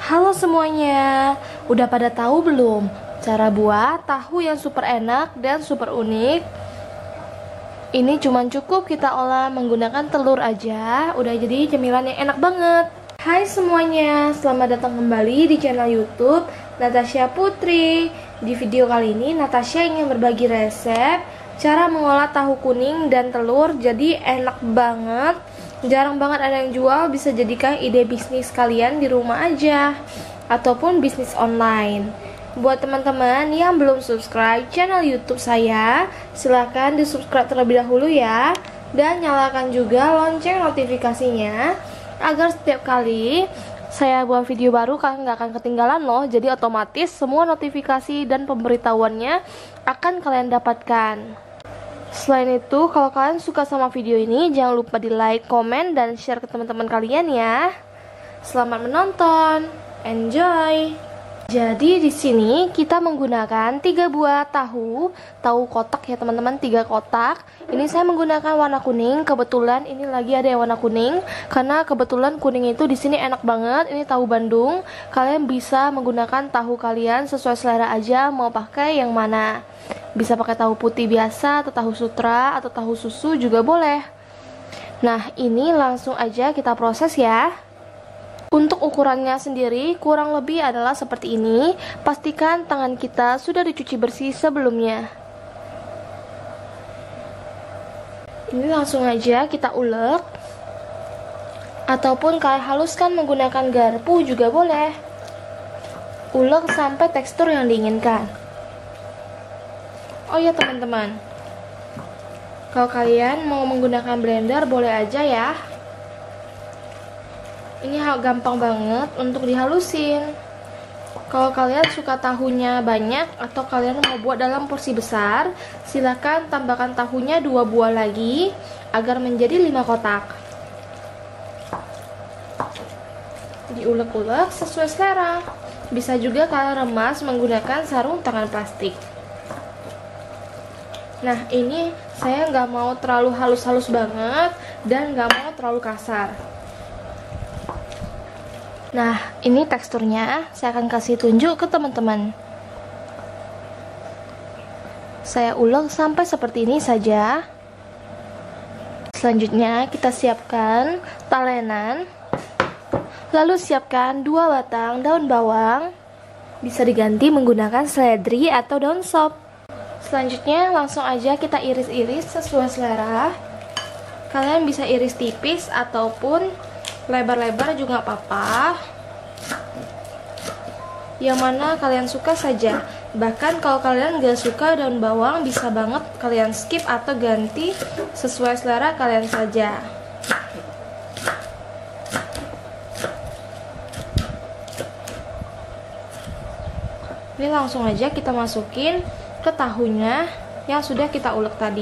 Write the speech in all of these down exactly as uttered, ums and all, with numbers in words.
Halo semuanya, udah pada tahu belum cara buat tahu yang super enak dan super unik? Ini cuman cukup kita olah menggunakan telur aja, udah jadi cemilan yang enak banget. Hai semuanya, selamat datang kembali di channel YouTube Natasha Putri. Di video kali ini Natasha ingin berbagi resep cara mengolah tahu kuning dan telur jadi enak banget. Jarang banget ada yang jual, bisa jadikan ide bisnis kalian di rumah aja ataupun bisnis online. Buat teman-teman yang belum subscribe channel YouTube saya, silahkan di subscribe terlebih dahulu ya, dan nyalakan juga lonceng notifikasinya agar setiap kali saya buat video baru kalian nggak akan ketinggalan loh. Jadi otomatis semua notifikasi dan pemberitahuannya akan kalian dapatkan. Selain itu, kalau kalian suka sama video ini, jangan lupa di like, komen, dan share ke teman-teman kalian ya. Selamat menonton, enjoy. Jadi di sini kita menggunakan tiga buah tahu, tahu kotak ya teman-teman, tiga kotak. Ini saya menggunakan warna kuning. Kebetulan ini lagi ada yang warna kuning, karena kebetulan kuning itu di sini enak banget. Ini tahu Bandung. Kalian bisa menggunakan tahu kalian sesuai selera aja, mau pakai yang mana. Bisa pakai tahu putih biasa, atau tahu sutra, atau tahu susu juga boleh. Nah, ini langsung aja kita proses ya. Untuk ukurannya sendiri kurang lebih adalah seperti ini. Pastikan tangan kita sudah dicuci bersih sebelumnya. Ini langsung aja kita ulek, ataupun kalian haluskan menggunakan garpu juga boleh. Ulek sampai tekstur yang diinginkan. Oh ya teman-teman, kalau kalian mau menggunakan blender boleh aja ya. Ini gampang banget untuk dihalusin. Kalau kalian suka tahunya banyak atau kalian mau buat dalam porsi besar, silakan tambahkan tahunya dua buah lagi agar menjadi lima kotak. Diulek-ulek sesuai selera. Bisa juga kalian remas menggunakan sarung tangan plastik. Nah, ini saya nggak mau terlalu halus-halus banget dan nggak mau terlalu kasar. Nah, ini teksturnya saya akan kasih tunjuk ke teman-teman. Saya ulek sampai seperti ini saja. Selanjutnya kita siapkan talenan. Lalu siapkan dua batang daun bawang. Bisa diganti menggunakan seledri atau daun sop. Selanjutnya langsung aja kita iris-iris sesuai selera. Kalian bisa iris tipis ataupun lebar-lebar juga apa-apa, yang mana kalian suka saja. Bahkan kalau kalian gak suka daun bawang, bisa banget kalian skip atau ganti sesuai selera kalian saja. Ini langsung aja kita masukin ke tahunya yang sudah kita ulek tadi.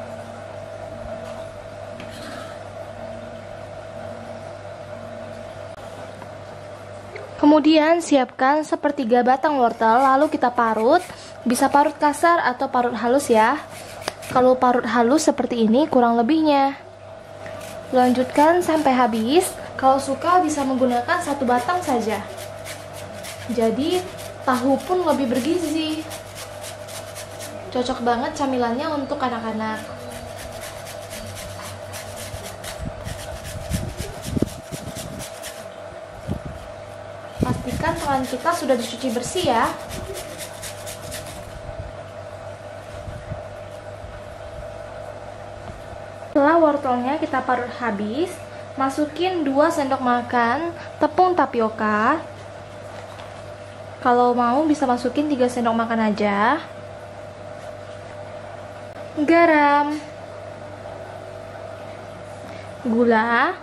Kemudian siapkan sepertiga batang wortel, lalu kita parut. Bisa parut kasar atau parut halus ya. Kalau parut halus seperti ini kurang lebihnya. Lanjutkan sampai habis. Kalau suka bisa menggunakan satu batang saja. Jadi tahu pun lebih bergizi. Cocok banget camilannya untuk anak-anak. Pastikan tangan kita sudah dicuci bersih ya. Setelah wortelnya kita parut habis, masukin dua sendok makan tepung tapioka. Kalau mau bisa masukin tiga sendok makan aja. Garam, gula,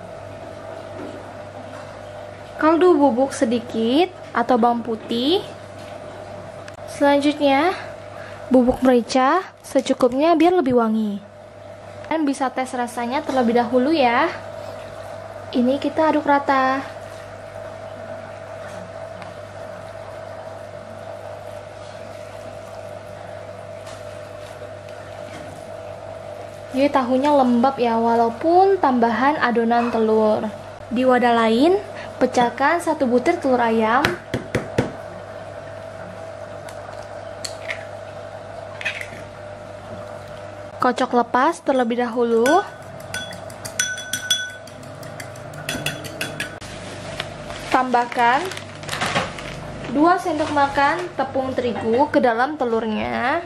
kaldu bubuk sedikit atau bawang putih. Selanjutnya bubuk merica secukupnya biar lebih wangi. Dan bisa tes rasanya terlebih dahulu ya. Ini kita aduk rata. Jadi tahunya lembab ya, walaupun tambahan adonan telur. Di wadah lain Pecahkan satu butir telur ayam. Kocok lepas terlebih dahulu. Tambahkan dua sendok makan tepung terigu ke dalam telurnya.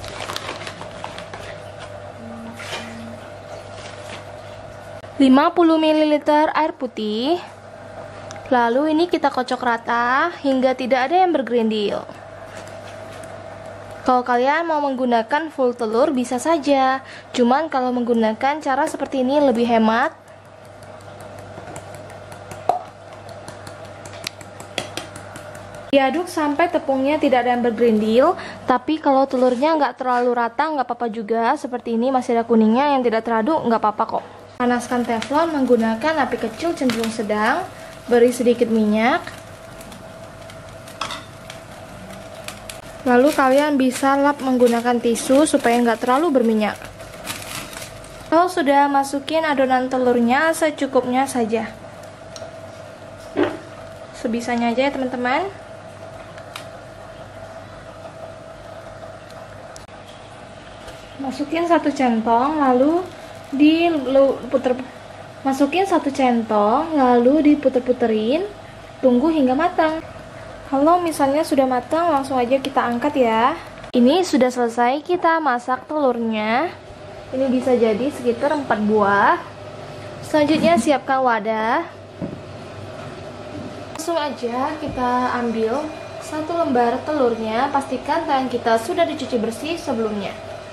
lima puluh mililiter air putih. Lalu ini kita kocok rata hingga tidak ada yang bergerindil. Kalau kalian mau menggunakan full telur bisa saja, cuman kalau menggunakan cara seperti ini lebih hemat. Diaduk sampai tepungnya tidak ada yang bergerindil, tapi kalau telurnya nggak terlalu rata nggak apa-apa juga. Seperti ini masih ada kuningnya yang tidak teraduk, nggak apa-apa kok. Panaskan teflon menggunakan api kecil cenderung sedang. Beri sedikit minyak. Lalu kalian bisa lap menggunakan tisu supaya nggak terlalu berminyak. Kalau sudah, masukin adonan telurnya secukupnya saja. Sebisanya aja ya teman-teman. Masukin satu centong, lalu diputer. Masukin satu centong, lalu diputer-puterin, tunggu hingga matang. Kalau misalnya sudah matang, langsung aja kita angkat ya. Ini sudah selesai kita masak telurnya. Ini bisa jadi sekitar empat buah. Selanjutnya siapkan wadah. Langsung aja kita ambil satu lembar telurnya. Pastikan tangan kita sudah dicuci bersih sebelumnya.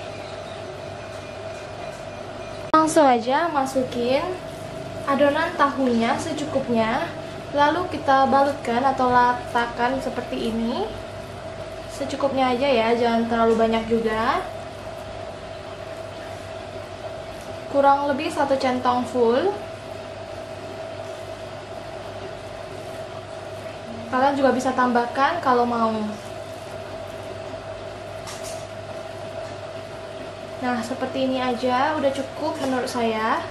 Langsung aja masukin adonan tahunya secukupnya, lalu kita balutkan atau letakkan seperti ini. Secukupnya aja ya, jangan terlalu banyak juga. Kurang lebih satu centong full. Kalian juga bisa tambahkan kalau mau. Nah, seperti ini aja udah cukup menurut saya.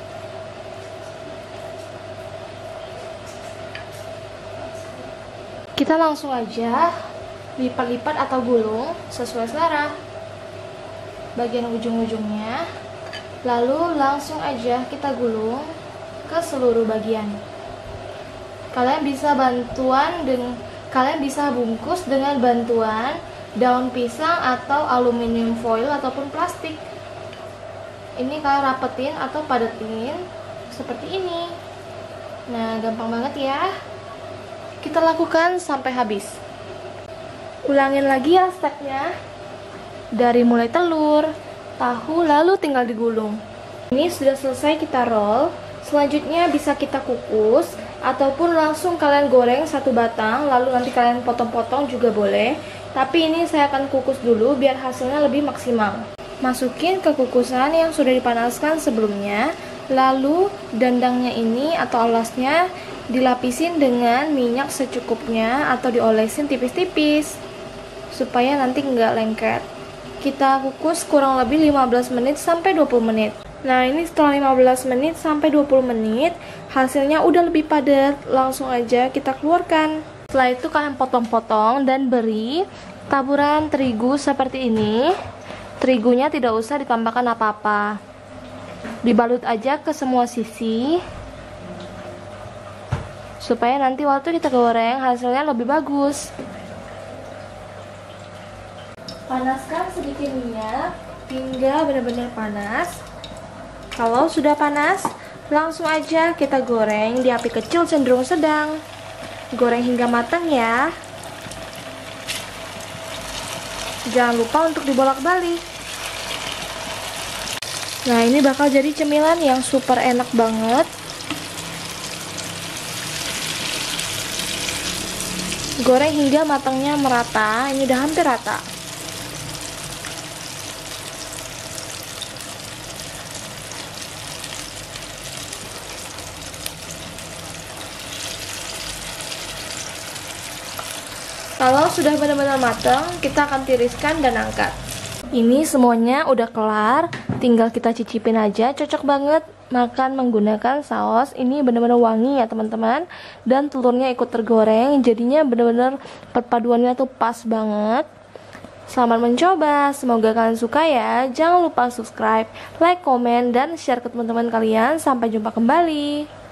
Kita langsung aja lipat-lipat atau gulung sesuai selera bagian ujung-ujungnya. Lalu langsung aja kita gulung ke seluruh bagian. Kalian bisa bantuan dengan kalian bisa bungkus dengan bantuan daun pisang atau aluminium foil ataupun plastik. Ini kalian rapetin atau padatin seperti ini. Nah, gampang banget ya. Kita lakukan sampai habis. Ulangin lagi ya stepnya. Dari mulai telur, tahu, lalu tinggal digulung. Ini sudah selesai kita roll. Selanjutnya bisa kita kukus ataupun langsung kalian goreng satu batang, lalu nanti kalian potong-potong juga boleh. Tapi ini saya akan kukus dulu biar hasilnya lebih maksimal. Masukin ke kukusan yang sudah dipanaskan sebelumnya. Lalu dandangnya ini atau alasnya dilapisin dengan minyak secukupnya atau diolesin tipis-tipis supaya nanti nggak lengket. Kita kukus kurang lebih lima belas menit sampai dua puluh menit. Nah, ini setelah lima belas menit sampai dua puluh menit hasilnya udah lebih padat. Langsung aja kita keluarkan. Setelah itu kalian potong-potong dan beri taburan terigu seperti ini. Terigunya tidak usah ditambahkan apa-apa. Dibalut aja ke semua sisi supaya nanti waktu kita goreng hasilnya lebih bagus. Panaskan sedikit minyak hingga benar-benar panas. Kalau sudah panas, langsung aja kita goreng di api kecil cenderung sedang. Goreng hingga matang ya. Jangan lupa untuk dibolak-balik. Nah, ini bakal jadi cemilan yang super enak banget. Goreng hingga matangnya merata. Ini udah hampir rata. Kalau sudah benar-benar matang, kita akan tiriskan dan angkat. Ini semuanya udah kelar, tinggal kita cicipin aja, cocok banget. makan menggunakan saus. Ini benar-benar wangi ya teman-teman, dan telurnya ikut tergoreng, jadinya benar-benar perpaduannya tuh pas banget. Selamat mencoba, semoga kalian suka ya. Jangan lupa subscribe, like, komen, dan share ke teman-teman kalian. Sampai jumpa kembali.